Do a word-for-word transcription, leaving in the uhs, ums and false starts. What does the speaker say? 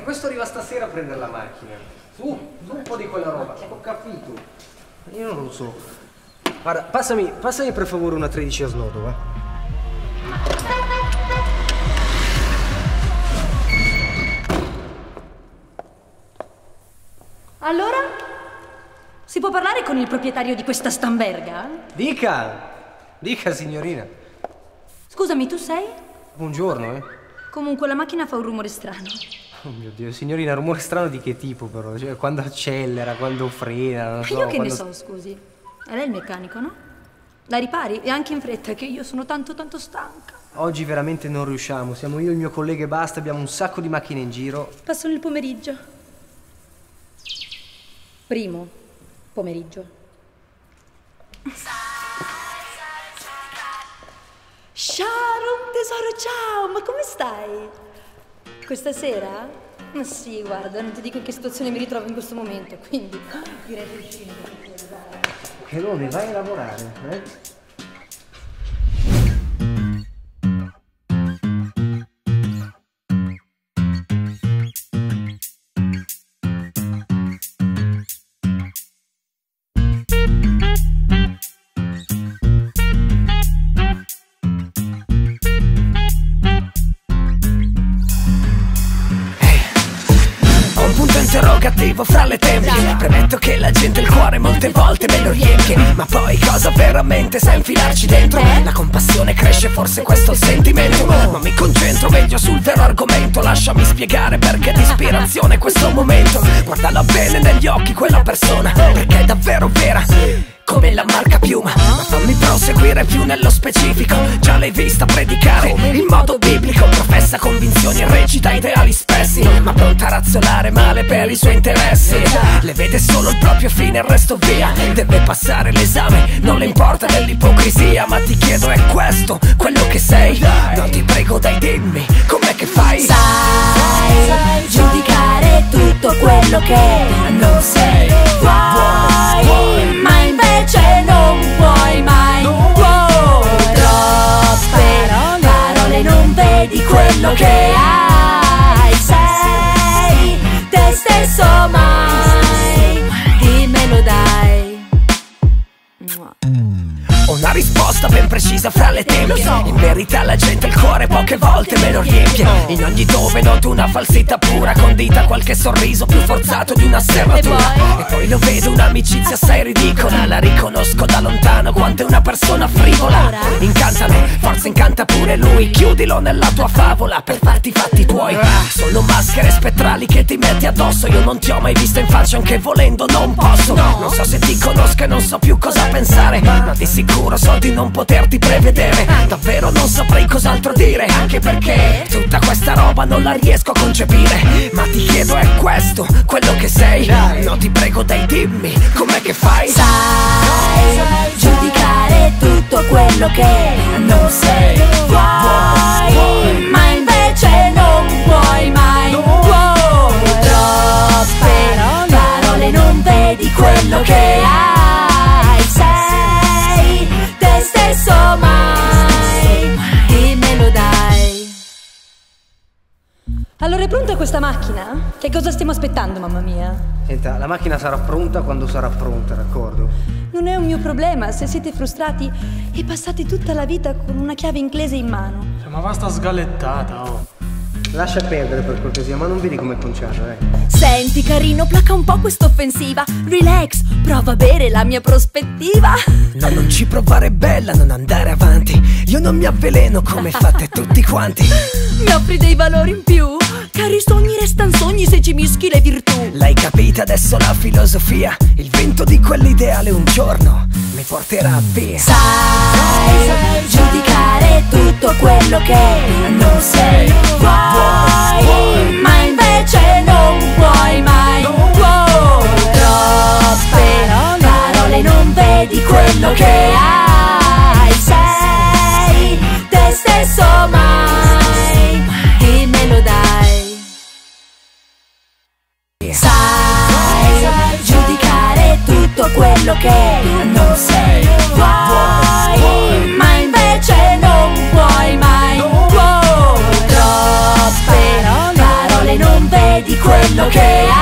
questo arriva stasera a prendere la macchina. Su, su un po' di quella roba. Ho capito. Io non lo so. Guarda, passami, passami per favore una tredici a snodo, va? Allora? Si può parlare con il proprietario di questa stamberga? Dica! Dica, signorina. Scusami, tu sei? Buongiorno, eh. Comunque la macchina fa un rumore strano. Oh mio Dio, signorina, rumore strano di che tipo però? Cioè, quando accelera, quando frena, non so. Io che quando... ne so, scusi. È lei il meccanico, no? La ripari? E anche in fretta, che io sono tanto tanto stanca. Oggi veramente non riusciamo. Siamo io e il mio collega e basta, abbiamo un sacco di macchine in giro. Passo nel pomeriggio. Primo pomeriggio. Sharon, tesoro, ciao! Ma come stai? Questa sera? Ma sì, guarda, non ti dico in che situazione mi ritrovo in questo momento, quindi direi di uscire. Che nome, vai a lavorare, eh? Interrogativo fra le tempie. Premetto che la gente il cuore molte volte me lo riempie. Ma poi cosa veramente sa infilarci dentro? La compassione cresce, forse questo è il sentimento. Ma mi concentro meglio sul vero argomento. Lasciami spiegare perché di ispirazione questo momento. Guardala bene negli occhi quella persona, perché è davvero vera come la marca Piuma. Ma fammi proseguire più nello specifico. Già l'hai vista predicare in modo biblico. Professa convinzioni e recita ideali spessi, ma pronta a razzolare male per i suoi interessi. Le vede solo il proprio fine, il resto via. Deve passare l'esame, non le importa dell'ipocrisia. Ma ti chiedo, è questo quello che sei? No, ti prego dai, dimmi, com'è che fai? Sai giudicare tutto quello che non sei. vuoi, ma invece non puoi mai. Wow, troppe parole, non vedi quello che hai. Sei te stesso mai, dimmelo dai. Ho una risposta ben precisa fra le tempie. In verità la gente il cuore poche volte me lo riempie. In ogni dove noto una falsità pura, condita qualche sorriso più forzato di una serratura. E poi lo vedo un'amicizia assai ridicola. La riconosco da lontano quanto è una persona frivola. Incantano, forse incanta pure lui. Chiudilo nella tua favola per farti i fatti tuoi. Sono maschere spettrali che ti metti addosso. Io non ti ho mai visto in faccia, anche volendo non posso. Non so se ti conosco e non so più cosa pensare, ma di sicuro so di non poterti prevedere. Davvero non saprei cos'altro dire, anche perché tutta questa roba non la riesco a concepire. Ma ti chiedo, è questo quello che sei? No, ti prego dai, dimmi, com'è che fai? Sai giudicare tutto quello che non sei. Vuoi, ma invece non puoi mai. Wow, troppe parole, non vedi quello che hai. Sei te stesso mai, dimmelo dai. Allora è pronta questa macchina? Che cosa stiamo aspettando, mamma mia? Senta, la macchina sarà pronta quando sarà pronta, d'accordo? Non è un mio problema se siete frustrati e passate tutta la vita con una chiave inglese in mano. Cioè, ma basta sgalettata, oh. Lascia perdere per cortesia, ma non vedi com'è conciato, eh? Senti carino, placa un po' quest'offensiva. Relax, prova a bere la mia prospettiva. No, non ci provare bella, non andare avanti. Io non mi avveleno come fate tutti quanti. Mi offri dei valori in più? Cari sogni restan sogni se ci mischi le virtù. L'hai capita adesso la filosofia? Il vento di quell'ideale un giorno mi porterà via. Sai giudicare tutto quello che non sei. Vuoi, ma invece non puoi mai. Wow, troppe parole, non vedi quello che hai. Sei te stesso mai, dimmelo dai. Sai giudicare tutto quello che non sei. Vuoi, ma invece non puoi mai. Wow, troppe parole, non vedi quello quello che